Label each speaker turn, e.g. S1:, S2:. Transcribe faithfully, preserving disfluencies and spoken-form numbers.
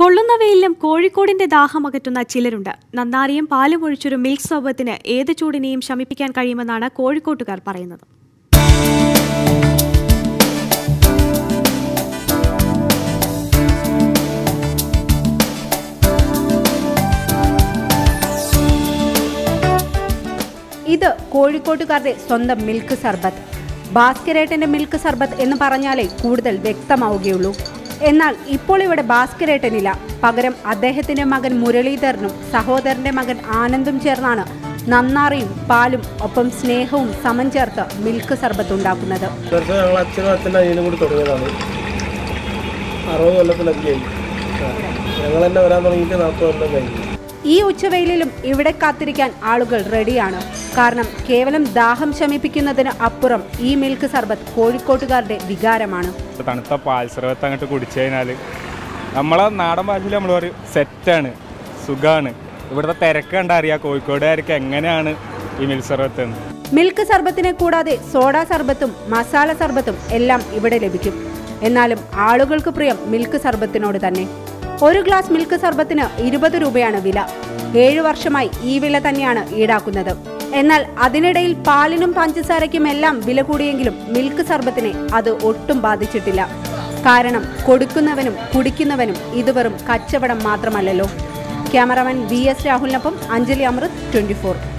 S1: പൊള്ളുന്ന വെയിലും കോഴിക്കോടിന്റെ ദാഹമകറ്റുന്ന ചിലരുണ്ട്. നന്നാരിയും പാലും ഒഴിച്ചൊരു മിൽക്ക് സർബത്തിന് ഏത് ചൂടിനെയും ശമിപ്പിക്കാൻ കഴിയുമെന്നാണ് കോഴിക്കോട്ടുകാർ പറയുന്നത്.
S2: ഇത് കോഴിക്കോട്ടുകാരുടെ സ്വന്തം മിൽക്ക് സർബത്ത്. ഭാസ്കരേട്ടന്റെ മിൽക്ക് സർബത്ത് എന്ന് പറഞ്ഞാലേ കൂടുതൽ വ്യക്തമാവുകയുള്ളൂ. എന്നാൽ ഇപ്പോൾ ഇവിടെ ഭാസ്കരേട്ടനില്ല. പകരം അദ്ദേഹത്തിന്റെ മകൻ മുരളീധരനും സഹോദരന്റെ മകൻ ആനന്ദും ചേർന്നാണ് നന്നാറിയും പാലും ഒപ്പം സ്നേഹവും സമം ചേർത്ത് മിൽക്ക് സർബത്ത് ഉണ്ടാക്കുന്നത്. ഈ ഉച്ചവെയിലും ഇവിടെ കാത്തിരിക്കാൻ ആളുകൾ റെഡിയാണ്. കാരണം കേവലം ദാഹം ശമിപ്പിക്കുന്നതിന് അപ്പുറം ഈ മിൽക്ക് സർബത്ത് കോഴിക്കോട്ടുകാരുടെ വികാരമാണ്.
S3: തണുത്ത പാൽ സർബത്ത് അങ്ങോട്ട് കുടിച്ചു കഴിഞ്ഞാൽ നമ്മളെ നാടൻ ഭാഷയിൽ നമ്മൾ പറയും സെറ്റാണ്, സുഖാണ്. ഇവിടുത്തെ തിരക്ക് കണ്ടറിയാം കോഴിക്കോടുകാർക്ക് എങ്ങനെയാണ് ഈ മിൽക്ക് സർബത്ത്.
S2: മിൽക്ക് സർബത്തിനെ കൂടാതെ സോഡ സർബത്തും മസാല സർബത്തും എല്ലാം ഇവിടെ ലഭിക്കും. എന്നാലും ആളുകൾക്ക് പ്രിയം മിൽക്ക് സർബത്തിനോട് തന്നെ. ഒരു ഗ്ലാസ് മിൽക്ക് സർബത്തിന് ഇരുപത് രൂപയാണ് വില. ഏഴു വർഷമായി ഈ വില തന്നെയാണ് ഈടാക്കുന്നത്. എന്നാൽ അതിനിടയിൽ പാലിനും പഞ്ചസാരയ്ക്കും എല്ലാം വില കൂടിയെങ്കിലും മിൽക്ക് സർബത്തിനെ അത് ഒട്ടും ബാധിച്ചിട്ടില്ല. കാരണം കൊടുക്കുന്നവനും കുടിക്കുന്നവനും ഇത് വെറും കച്ചവടം മാത്രമല്ലല്ലോ. ക്യാമറമാൻ വി എസ് രാഹുലിനൊപ്പം അഞ്ജലി അമൃത്, ട്വന്റി ഫോർ.